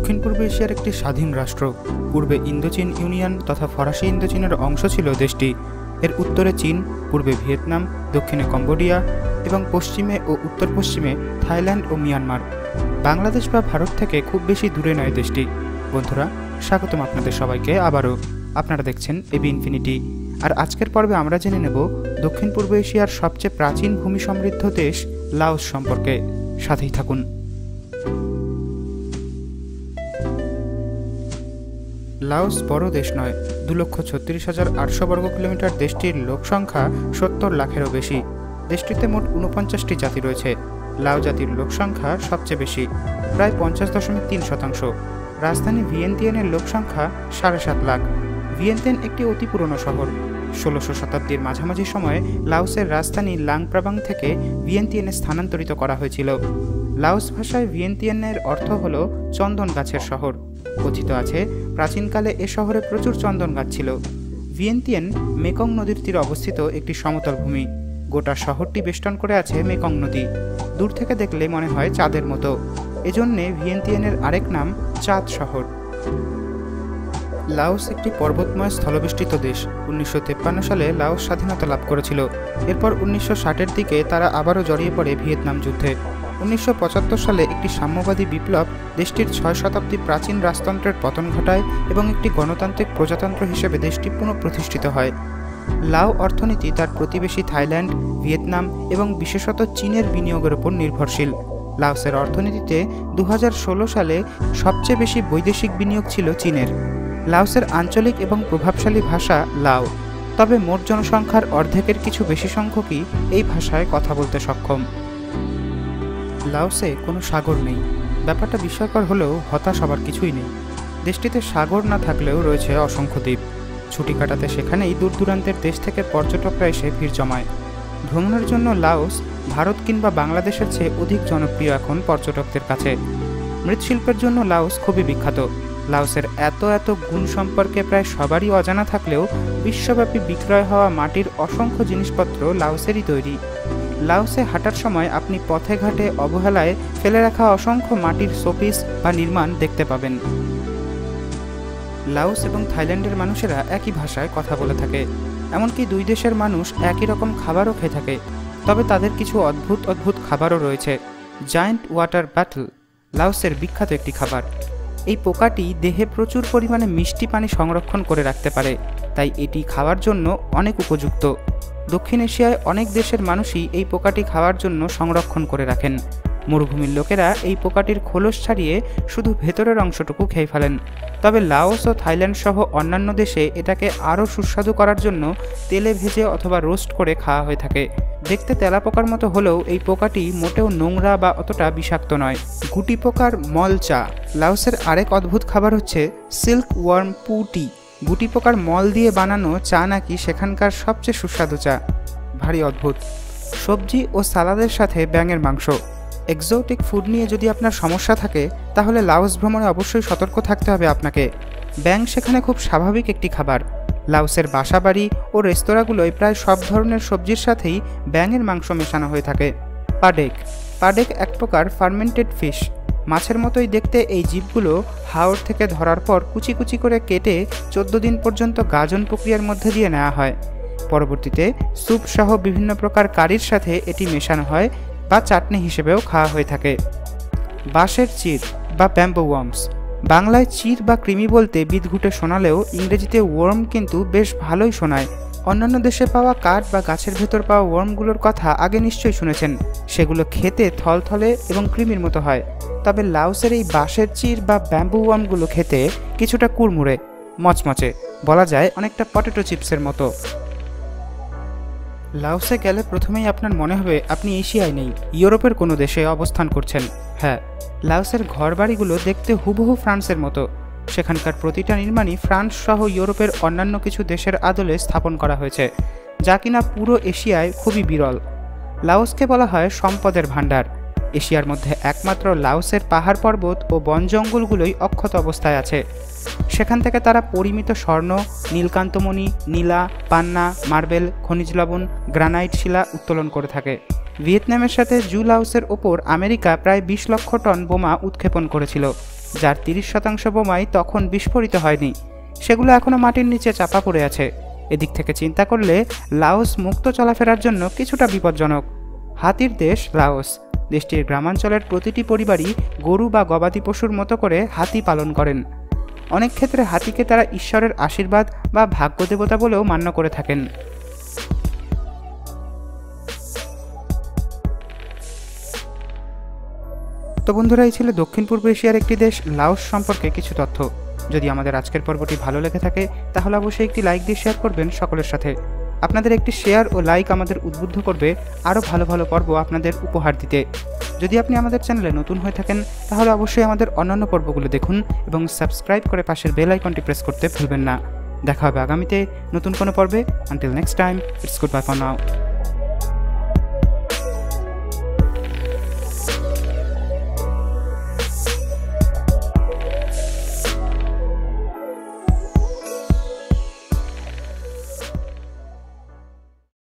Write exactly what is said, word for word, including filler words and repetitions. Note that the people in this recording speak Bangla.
দক্ষিণ পূর্ব এশিয়ার একটি স্বাধীন রাষ্ট্র। পূর্বে ইন্দোচীন ইউনিয়ন তথা ফরাসি ইন্দোচীনের অংশ ছিল দেশটি। এর উত্তরে চীন, পূর্বে ভিয়েতনাম, দক্ষিণে কম্বোডিয়া এবং পশ্চিমে ও উত্তর পশ্চিমে থাইল্যান্ড ও মিয়ানমার। বাংলাদেশ বা ভারত থেকে খুব বেশি দূরে নয় দেশটি। বন্ধুরা, স্বাগতম আপনাদের সবাইকে আবারও। আপনারা দেখছেন এবি ইনফিনিটি। আর আজকের পর্বে আমরা জেনে নেব দক্ষিণ পূর্ব এশিয়ার সবচেয়ে প্রাচীন ভূমি সমৃদ্ধ দেশ লাওস সম্পর্কে। সাথেই থাকুন। লাওস বড় দেশ নয়, দু লক্ষ ছত্রিশ হাজার আটশো বর্গ কিলোমিটার। দেশটির লোক সংখ্যা সত্তর লাখেরও বেশি। দেশটিতে মোট উনপঞ্চাশটি জাতি রয়েছে। লাও জাতির লোক সংখ্যা সবচেয়ে বেশি, প্রায় পঞ্চাশ দশমিক তিন শতাংশ। রাজধানী ভিয়েন্তিয়ানের লোক সংখ্যা সাড়ে সাত লাখ। ভিয়েন্তিয়ান একটি অতি পুরনো শহর। ষোলোশো শতাব্দীর মাঝামাঝি সময়ে লাওসের রাজধানী লাংপ্রাবাং থেকে ভিয়েন্তিয়ানে স্থানান্তরিত করা হয়েছিল। লাওস ভাষায় ভিয়েন্তিয়ানের অর্থ হল চন্দন গাছের শহর। কথিত আছে প্রাচীনকালে এ শহরে প্রচুর চন্দন গাছ ছিল। ভিয়েন্তিয়ান মেকং নদীর তীরে অবস্থিত একটি সমতল ভূমি। গোটা শহরটি বেষ্টন করে আছে মেকং নদী। দূর থেকে দেখলে মনে হয় চাঁদের মতো। এজন্যে ভিয়েন্তিয়ানের আরেক নাম চাঁদ শহর। লাওস একটি পর্বতময় স্থলবেষ্টিত দেশ। উনিশশো তেপ্পান্ন সালে লাওস স্বাধীনতা লাভ করেছিল। এরপর উনিশশো ষাটের দিকে তারা আবারও জড়িয়ে পড়ে ভিয়েতনাম যুদ্ধে। উনিশশো পঁচাত্তর সালে একটি সাম্যবাদী বিপ্লব দেশটির ছয় শতাব্দী প্রাচীন রাজতন্ত্রের পতন ঘটায় এবং একটি গণতান্ত্রিক প্রজাতন্ত্র হিসেবে দেশটি পুনঃপ্রতিষ্ঠিত হয়। লাও অর্থনীতি তার প্রতিবেশী থাইল্যান্ড, ভিয়েতনাম এবং বিশেষত চীনের বিনিয়োগের উপর নির্ভরশীল। লাওসের অর্থনীতিতে দু হাজার ষোলো সালে সবচেয়ে বেশি বৈদেশিক বিনিয়োগ ছিল চীনের। লাওসের আঞ্চলিক এবং প্রভাবশালী ভাষা লাও, তবে মোট জনসংখ্যার অর্ধেকের কিছু বেশি সংখ্যকই এই ভাষায় কথা বলতে সক্ষম। লাওসে কোনো সাগর নেই। ব্যাপারটা বিস্ময়কর হলেও হতাশ হবার কিছুই নেই। দেশটিতে সাগর না থাকলেও রয়েছে অসংখ্য দ্বীপ। ছুটি কাটাতে সেখানেই দূর দূরান্তের দেশ থেকে পর্যটকরা এসে ভিড় জমায়। ভ্রমণের জন্য লাওস ভারত কিংবা বাংলাদেশের চেয়ে অধিক জনপ্রিয় এখন পর্যটকদের কাছে। মৃৎশিল্পের জন্য লাওস খুবই বিখ্যাত। লাওসের এত এত গুণ সম্পর্কে প্রায় সবারই অজানা থাকলেও বিশ্বব্যাপী বিক্রয় হওয়া মাটির অসংখ্য জিনিসপত্র লাওসেরই তৈরি। লাওসে হাঁটার সময় আপনি পথে ঘাটে অবহেলায় ফেলে রাখা অসংখ্য মাটির শোপিস বা নির্মাণ দেখতে পাবেন। লাওস এবং থাইল্যান্ডের মানুষেরা একই ভাষায় কথা বলে থাকে। এমনকি দুই দেশের মানুষ একই রকম খাবারও খেয়ে থাকে। তবে তাদের কিছু অদ্ভুত অদ্ভুত খাবারও রয়েছে। জায়ান্ট ওয়াটার ব্যাটল লাওসের বিখ্যাত একটি খাবার। এই পোকাটি দেহে প্রচুর পরিমাণে মিষ্টি পানি সংরক্ষণ করে রাখতে পারে, তাই এটি খাওয়ার জন্য অনেক উপযুক্ত। দক্ষিণ এশিয়ায় অনেক দেশের মানুষই এই পোকাটি খাওয়ার জন্য সংরক্ষণ করে রাখেন। মরুভূমির লোকেরা এই পোকাটির খোলস ছাড়িয়ে শুধু ভেতরের অংশটুকু খেয়ে ফেলেন। তবে লাওস ও থাইল্যান্ড সহ অন্যান্য দেশে এটাকে আরও সুস্বাদু করার জন্য তেলে ভেজে অথবা রোস্ট করে খাওয়া হয়ে থাকে। দেখতে তেলাপোকার মতো হলেও এই পোকাটি মোটেও নোংরা বা অতটা বিষাক্ত নয়। গুটি পোকার মল চা লাওসের আরেক অদ্ভুত খাবার হচ্ছে সিল্ক ওয়ার্ম পু টি। গুটি পোকার মল দিয়ে বানানো চা নাকি সেখানকার সবচেয়ে সুস্বাদু চা। ভারী অদ্ভুত। সবজি ও সালাদের সাথে ব্যাঙের মাংস। এক্সোটিক ফুড নিয়ে যদি আপনার সমস্যা থাকে তাহলে লাওস ভ্রমণে অবশ্যই সতর্ক থাকতে হবে আপনাকে। ব্যাঙ সেখানে খুব স্বাভাবিক একটি খাবার। লাওসের বাসাবাড়ি ও রেস্তোরাঁগুলোয় প্রায় সব ধরনের সবজির সাথেই ব্যাঙের মাংস মেশানো হয়ে থাকে। পাডেক পাডেক এক প্রকার ফার্মেন্টেড ফিশ। মাছের মতোই দেখতে এই জীবগুলো হাওর থেকে ধরার পর কুচি কুচি করে কেটে চোদ্দ দিন পর্যন্ত গাজন প্রক্রিয়ার মধ্যে দিয়ে নেওয়া হয়। পরবর্তীতে স্যুপ সহ বিভিন্ন প্রকার কারির সাথে এটি মেশানো হয় বা চাটনি হিসেবেও খাওয়া হয়ে থাকে। বাঁশের চির বা ব্যাম্বো ওয়ার্মস। বাংলায় চির বা কৃমি বলতে বিদঘুটে শোনালেও ইংরেজিতে ওয়ার্ম কিন্তু বেশ ভালোই শোনায়। অন্যান্য দেশে পাওয়া কাঠ বা গাছের ভেতর পাওয়া ওয়ার্মগুলোর কথা আগে নিশ্চয়ই শুনেছেন। সেগুলো খেতে থলথলে এবং কৃমির মতো হয়। তবে লাওসের এই বাঁশের চির বা ব্যাম্বো ওয়ার্মগুলো খেতে কিছুটা কুড়মুড়ে, মচমচে, বলা যায় অনেকটা পটেটো চিপসের মতো। লাওসে গেলে প্রথমেই আপনার মনে হবে আপনি এশিয়ায় নেই, ইউরোপের কোনো দেশে অবস্থান করছেন। হ্যাঁ, লাওসের ঘরবাড়িগুলো দেখতে হুবহু ফ্রান্সের মতো। সেখানকার প্রতিটা নির্মাণই ফ্রান্স সহ ইউরোপের অন্যান্য কিছু দেশের আদলে স্থাপন করা হয়েছে, যা কিনা পুরো এশিয়ায় খুবই বিরল। লাওসকে বলা হয় সম্পদের ভাণ্ডার। এশিয়ার মধ্যে একমাত্র লাওসের পাহাড় পর্বত ও বন জঙ্গলগুলোই অক্ষত অবস্থায় আছে। সেখান থেকে তারা পরিমিত স্বর্ণ, নীলকান্তমণি, নীলা, পান্না, মার্বেল, খনিজ লবণ, গ্রানাইট শিলা উত্তোলন করে থাকে। ভিয়েতনামের সাথে জু লাওসের ওপর আমেরিকা প্রায় বিশ লক্ষ টন বোমা উৎক্ষেপণ করেছিল। যার তিরিশ শতাংশ বোমাই তখন বিস্ফোরিত হয়নি, সেগুলো এখনও মাটির নিচে চাপা পড়ে আছে। এদিক থেকে চিন্তা করলে লাওস মুক্ত চলাফেরার জন্য কিছুটা বিপজ্জনক। হাতির দেশ লাওস। দেশটির গ্রামাঞ্চলের প্রতিটি পরিবারই গরু বা গবাদি পশুর মতো করে হাতি পালন করেন। অনেক ক্ষেত্রে হাতিকে তারা ঈশ্বরের আশীর্বাদ বা ভাগ্যদেবতা বলেও মান্য করে থাকেন। তো বন্ধুরা, এই ছিল দক্ষিণ পূর্ব এশিয়ার একটি দেশ লাওস সম্পর্কে কিছু তথ্য। যদি আমাদের আজকের পর্বটি ভালো লেগে থাকে তাহলে অবশ্যই একটি লাইক দিয়ে শেয়ার করবেন সকলের সাথে। আপনাদের একটি শেয়ার ও লাইক আমাদের উদ্বুদ্ধ করবে আরও ভালো ভালো পর্ব আপনাদের উপহার দিতে। যদি আপনি আমাদের চ্যানেলে নতুন হয়ে থাকেন তাহলে অবশ্যই আমাদের অন্যান্য পর্বগুলো দেখুন এবং সাবস্ক্রাইব করে পাশের বেল আইকনটি প্রেস করতে ভুলবেন না। দেখা হবে আগামীতে নতুন কোনো পর্বে। Until next time, it's good bye for now.